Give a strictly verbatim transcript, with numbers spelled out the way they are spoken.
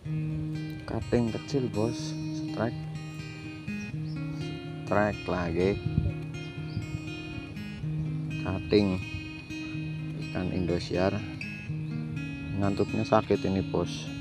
Kating kecil bos, strike strike lagi. Kating ikan Indosiar, ngantuknya sakit ini bos.